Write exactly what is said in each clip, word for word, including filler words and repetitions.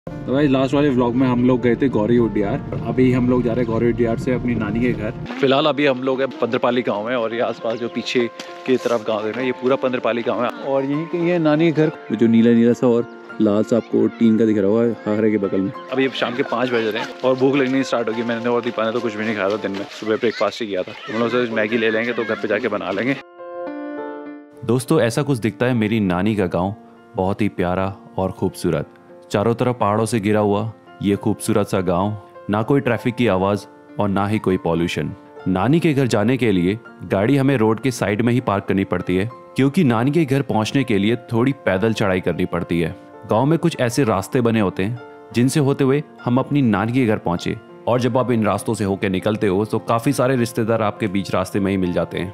तो भाई लास्ट वाले व्लॉग में हम लोग गए थे गौरी उडियार। अभी हम लोग जा रहे हैं गौरी उडियार से अपनी नानी के घर। फिलहाल अभी हम लोग हैं पंद्रपाली गांव में और ये आसपास जो पीछे की तरफ गांव है ये पूरा पंद्रपाली गांव है और यहीं कहीं है नानी के घर जो नीला नीला सा और लाल सा आपको टीन का दिख रहा होगा हाखरे के बगल में। अभी अब शाम के पाँच बज रहे हैं और भूख लगनी स्टार्ट होगी। मैंने और दीपा ने तो कुछ भी नहीं खाया था दिन में, सुबह ब्रेकफास्ट ही किया था। हम लोग से मैगी ले लेंगे तो घर पे जाके बना लेंगे। दोस्तों ऐसा कुछ दिखता है मेरी नानी का गांव, बहुत ही प्यारा और खूबसूरत, चारों तरफ पहाड़ों से घिरा हुआ ये खूबसूरत सा गांव। ना कोई ट्रैफिक की आवाज और ना ही कोई पॉल्यूशन। नानी के घर जाने के लिए गाड़ी हमें रोड के साइड में ही पार्क करनी पड़ती है क्योंकि नानी के घर पहुंचने के लिए थोड़ी पैदल चढ़ाई करनी पड़ती है। गांव में कुछ ऐसे रास्ते बने होते हैं जिनसे होते हुए हम अपनी नानी के घर पहुंचे और जब आप इन रास्तों से होकर निकलते हो तो काफी सारे रिश्तेदार आपके बीच रास्ते में ही मिल जाते हैं।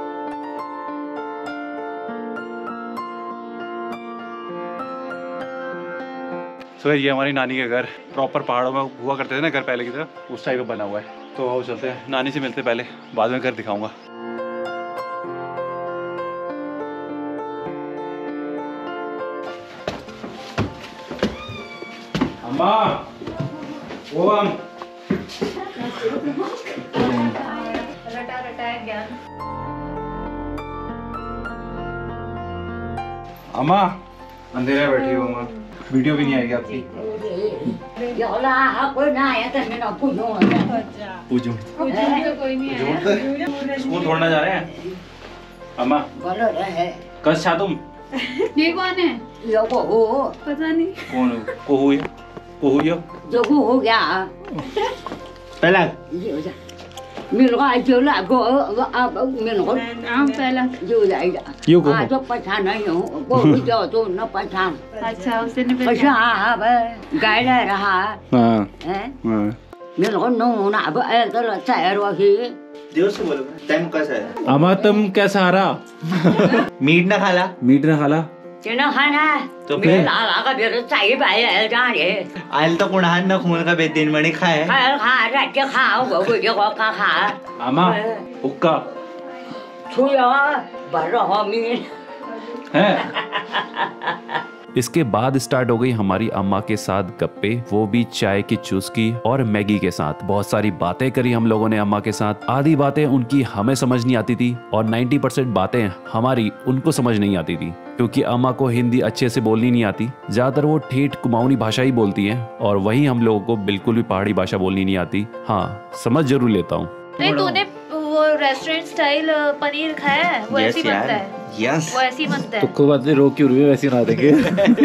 तो ये हमारी नानी के घर प्रॉपर पहाड़ों में हुआ करते थे ना घर पहले की तरह, उस टाइप का बना हुआ है। तो आओ चलते हैं, नानी से मिलते पहले, बाद में घर दिखाऊंगा। अम्मा, ओ अम रटा रटा है ज्ञान। अम्मा अंधेरे बैठी हो अम्मा, वीडियो भी नहीं आएगी आपकी। पूजो कोई नहीं है। स्कूल छोड़ना जा रहे हैं अम्मा? कस छा तुम? ये कौन है? पता नहीं कौन हो? कोहू है? कोहू यो? जो हो गया पहला मिल गया जो ला गो अब मिल गया आम पहला जो जाएगा यो को तो पहचान नहीं हो वो जो तो न पहचान। अच्छा उसने ने अच्छा अब गाइड रहा हां है हां मिल गया नो ना अब ए तो चाहे रोही जोर से बोलो। टाइम कैसा है? अम्मा तुम कैसा हारा? मीट ना खाला? मीट ना खाला तेना खाना तो फिर लाला का फिर चाहिए भाई है जाने आयल तो कुणान न खून का बेदिन मणि खाए खा खा रट के खाओ वो वो जो का खा अम्मा हुक्का छुया बड़ा हमीन है। इसके बाद स्टार्ट हो गई हमारी अम्मा के साथ गप्पे, वो भी चाय की चुस्की और मैगी के साथ। बहुत सारी बातें करी हम लोगों ने अम्मा के साथ। आधी बातें उनकी हमें समझ नहीं आती थी और नब्बे परसेंट बातें हमारी उनको समझ नहीं आती थी क्योंकि अम्मा को हिंदी अच्छे से बोलनी नहीं आती। ज्यादातर वो ठेठ कुमाऊनी भाषा ही बोलती हैं और वहीं हम लोगों को बिल्कुल भी पहाड़ी भाषा बोलनी नहीं आती। हाँ समझ जरूर लेता हूँ। नहीं तूने वो रेस्टोरेंट स्टाइल पनीर खाया है? वो ऐसी बनता है। यस वो ऐसी बनता है। तो कोई बात नहीं, रोक क्यों रही है? वैसे ना देखे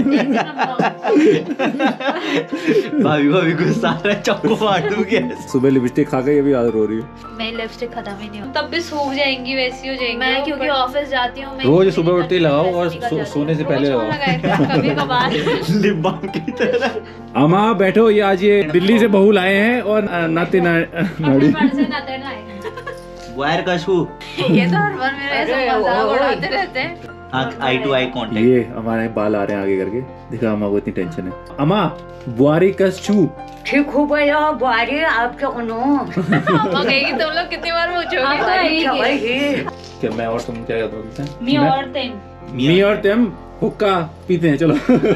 भाभी भाभी गुस्सा आ रहा है, चक्कू मार दूंगी। सुबह लिपस्टिक खा के ये भी याद रो रही है। मेरी लिपस्टिक खत्म ही नहीं हो, तब भी सूख जाएंगी, वैसी हो जाएंगी। मैं क्योंकि ऑफिस जाती हूँ, रोज सुबह उठते ही लगाओ और सो, सोने से पहले लगाओ। कभी कभार लिप बाम की तरह। अम्मा बैठो, ये आज ये दिल्ली से बहू लाए हैं और नाते नाड़ी वायर का शू। ये तो हर बार मेरा ऐसा मजाक उड़ाते रहते हैं। Eye to eye contact. ये हमारे बाल आ रहे हैं आगे करके, देखा अम्मा को इतनी टेंशन है। अम्मा बुआरी कस छू ठीक हो गया बुआरी आपके कोनो अम्मा कहेगी तुम लोग कितनी बार पूछोगे? क्या मैं और तुम क्या बोलते हैं? मी और तेम मी और तुम हुक्का पीते हैं, चलो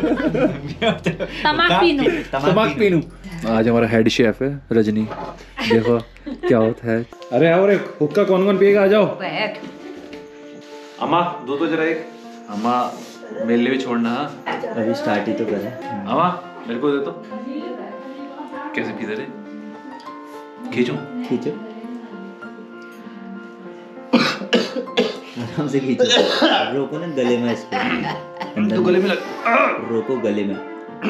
तमाक पीनू तमाक पीनू। आज हमारा हेड शेफ है रजनी, देखो क्या होता है। अरे आओ रे, हुक्का कौन कौन पिएगा? आ जाओ। बैठ अम्मा दो तो जरा एक। अम्मा मेरे लिए भी छोड़ना। अभी स्टार्ट ही तो करें। अम्मा मेरे को दे तो। कैसे पीते थे? खींचो खींचो आराम से खींचो। रोको ना गले में इसको, तो गले में लग। रोको गले में।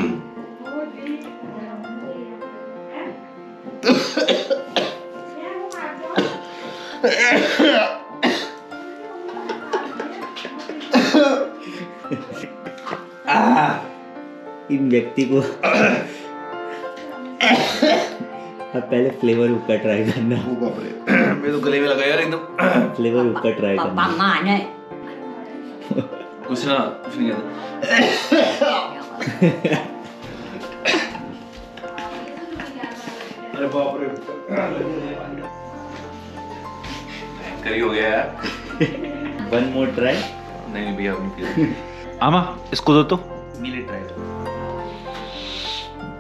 इन व्यक्ति को अब पहले फ्लेवर हुक्का ट्राई करना। मैं तो गले में लगा यार एकदम। फ्लेवर हुक्का ट्राई करना। माने कुछ ना कुछ नहीं कहता। अरे बाप रे, करी हो गया यार। One more try. नहीं नहीं भैया, अम्मा इसको दो तो। मिले ट्राई।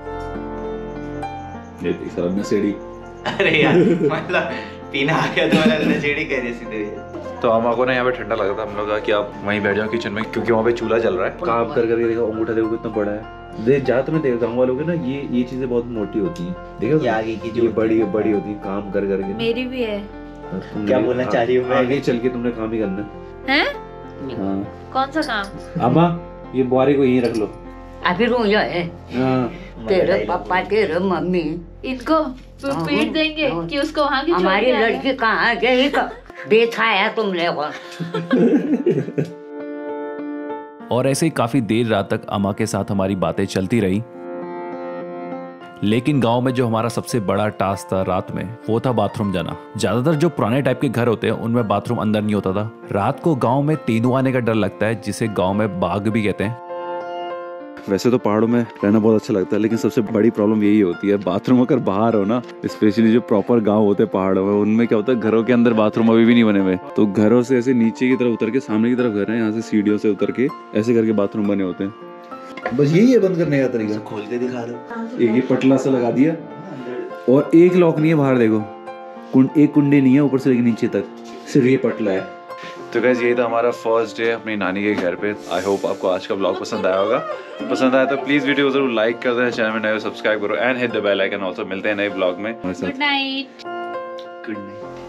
ये देख सारा नशेड़ी। अरे यार मतलब पीना आ गया तो वाला नशेड़ी कह रही सीधे। तो अम्मा को ना यहाँ पे ठंडा लगा था, हम लोग कहा कि आप वहीं बैठ जाओ किचन में, क्योंकि वहाँ पे चूल्हा चल रहा है। काम कर करके देखो अंगूठा देखो कितना बड़ा है। देख जा तुम्हें देखो गाँव वालों के ना ये ये चीजें बहुत मोटी होती हैं, देखो ये आगे की जो ये बड़ी बड़ी होती है काम कर करके। मेरी भी है। क्या बोलना चाह रही हूँ मैं? आगे चल के तुमने काम ही करना हैं? हाँ। कौन सा काम? अम्मा ये बुआरी को यहीं रख लो। अभी रो जाए हाँ तेरे पापा तेरे मम्मी इनको पी- पीट देंगे कि उसको वहाँ की छोड़ हमारी के आ गए। लड़की कहाँ गई? देखा है तुमने वो? और ऐसे ही काफी देर रात तक अम्मा के साथ हमारी बातें चलती रही। लेकिन गांव में जो हमारा सबसे बड़ा टास्क था रात में, वो था बाथरूम जाना। ज्यादातर जो पुराने टाइप के घर होते हैं उनमें बाथरूम अंदर नहीं होता था। रात को गांव में तेंदुआ आने का डर लगता है, जिसे गांव में बाघ भी कहते हैं। वैसे तो पहाड़ों में रहना बहुत अच्छा लगता है, लेकिन सबसे बड़ी प्रॉब्लम यही होती है बाथरूम अगर बाहर हो ना, स्पेशली जो प्रॉपर गांव होते हैं पहाड़ों में, उनमें क्या होता है घरों के अंदर बाथरूम अभी भी नहीं बने हुए। तो घरों से ऐसे नीचे की तरफ उतर के सामने की तरफ घर है, यहाँ से सीढ़ियों से उतर के ऐसे करके बाथरूम बने होते हैं। बस यही है बंद करने का तरीका। खोल के दिखा दो। एक ही पटला सा लगा दिया और एक लॉक नहीं है बाहर देखो, कुंड एक कुंडी नहीं है ऊपर से लेके नीचे तक, सिर्फ ये पटला है। तो गाइस यही था हमारा फर्स्ट डे अपनी नानी के घर पे। आई होप आपको आज का ब्लॉग पसंद आया होगा। पसंद आया तो प्लीज वीडियो को जरूर लाइक कर देना, चैनल में नए हो सब्सक्राइब करो and hit the bell icon. Also मिलते हैं नए ब्लॉग में। Good night. Good night.